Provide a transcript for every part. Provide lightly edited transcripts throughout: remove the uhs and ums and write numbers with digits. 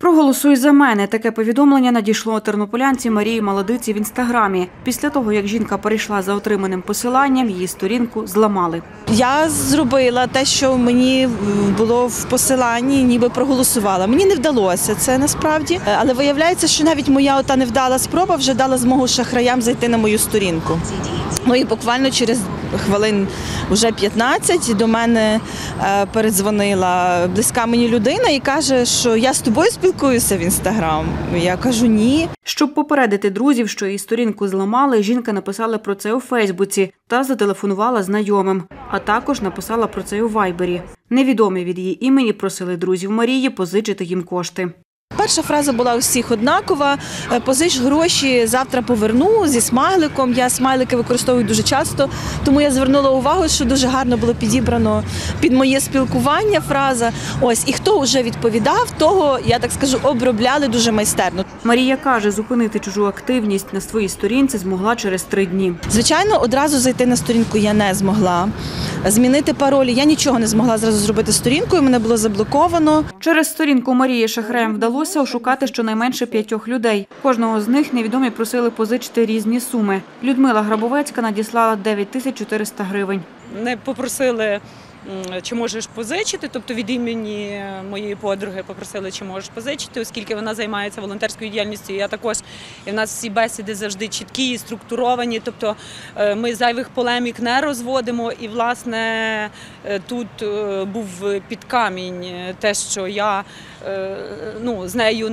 «Проголосуй за мене» – таке повідомлення надійшло тернополянці Марії Молодиці в інстаграмі. Після того, як жінка перейшла за отриманим посиланням, її сторінку зламали. Я зробила те, що мені було в посиланні, ніби проголосувала. Мені не вдалося це насправді, але виявляється, що навіть моя ота невдала спроба вже дала змогу шахраям зайти на мою сторінку. Ну і буквально через хвилин вже 15 до мене передзвонила близька мені людина і каже, що я з тобою спілкуюся в інстаграм. Я кажу, ні. Щоб попередити друзів, що її сторінку зламали, жінка написала про це у Фейсбуці та зателефонувала знайомим, а також написала про це у Вайбері. Невідомі від її імені просили друзів Марії позичити їм кошти. Перша фраза була у всіх однакова: позич гроші, завтра поверну, зі смайликом. Я смайлики використовую дуже часто, тому я звернула увагу, що дуже гарно було підібрано під моє спілкування фраза. Ось, і хто вже відповідав, того, я так скажу, обробляли дуже майстерно. Марія каже, зупинити чужу активність на своїй сторінці змогла через 3 дні. Звичайно, одразу зайти на сторінку я не змогла. Змінити паролі я нічого не змогла зразу зробити сторінкою, мене було заблоковано. Через сторінку Марії шахраям вдалося ошукати щонайменше 5 людей. Кожного з них невідомі просили позичити різні суми. Людмила Грабовецька надіслала 9400 гривень. Не попросили, чи можеш позичити, тобто від імені моєї подруги попросили, чи можеш позичити, оскільки вона займається волонтерською діяльністю. Я також, і в нас всі бесіди завжди чіткі і структуровані, тобто ми зайвих полемік не розводимо. І, власне, тут був під камінь те, що я з нею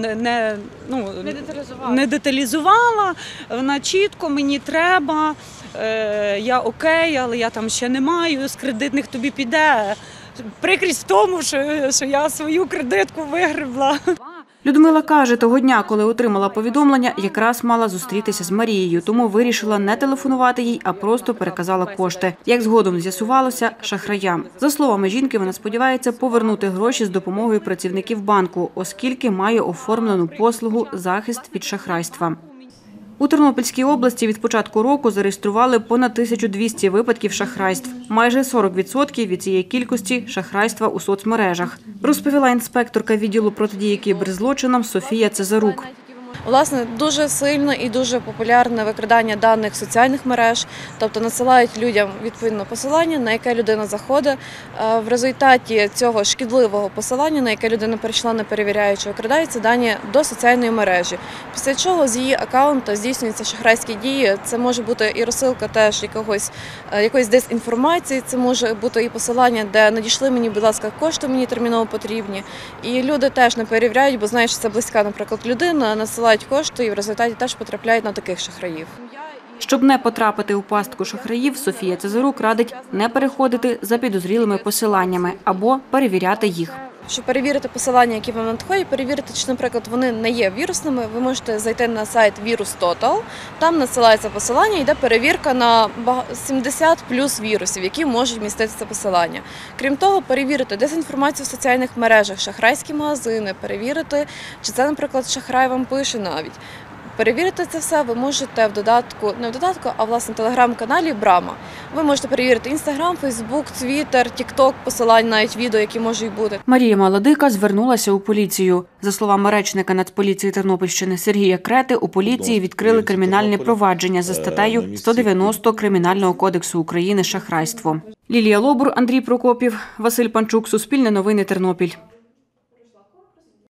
не деталізувала, вона чітко, мені треба, я окей, але я там ще не маю, з кредитних тобі піде. Прикрість в тому, що я свою кредитку вигребла. Людмила каже, того дня, коли отримала повідомлення, якраз мала зустрітися з Марією, тому вирішила не телефонувати їй, а просто переказала кошти. Як згодом з'ясувалося, шахраям. За словами жінки, вона сподівається повернути гроші з допомогою працівників банку, оскільки має оформлену послугу «Захист від шахрайства». У Тернопільській області від початку року зареєстрували понад 1200 випадків шахрайств. Майже 40% від цієї кількості – шахрайства у соцмережах, розповіла інспекторка відділу протидії кіберзлочинам Софія Цезарук. Власне, дуже сильно і дуже популярне викрадання даних соціальних мереж, тобто надсилають людям відповідне посилання, на яке людина заходить. В результаті цього шкідливого посилання, на яке людина перейшла не перевіряючи, викрадаються дані до соціальної мережі. Після чого з її акаунту здійснюються шахрайські дії. Це може бути і розсилка теж якоїсь дезінформації, це може бути і посилання, де надійшли мені, будь ласка, кошти мені терміново потрібні. І люди теж не перевіряють, бо знають, що це близька, наприклад, людина, насилають кошти і в результаті теж потрапляють на таких шахраїв. Щоб не потрапити у пастку шахраїв, Софія Цезарук радить не переходити за підозрілими посиланнями або перевіряти їх. Щоб перевірити посилання, які вам надходять, перевірити, чи, наприклад, вони не є вірусними, ви можете зайти на сайт VirusTotal, там надсилається посилання, йде перевірка на 70 плюс вірусів, які можуть містити це посилання. Крім того, перевірити дезінформацію в соціальних мережах, шахрайські магазини, перевірити, чи це, наприклад, шахрай вам пише навіть. Перевірити це все ви можете а власне телеграм-каналі Брама. Ви можете перевірити Інстаграм, Фейсбук, Твіттер, Тікток, посилань, навіть відео, які можуть бути. Марія Молодика звернулася у поліцію. За словами речника Нацполіції Тернопільщини Сергія Крети, у поліції відкрили кримінальне провадження за статтею 190 Кримінального кодексу України «Шахрайство». Лілія Лобур, Андрій Прокопів, Василь Панчук, Суспільне новини, Тернопіль.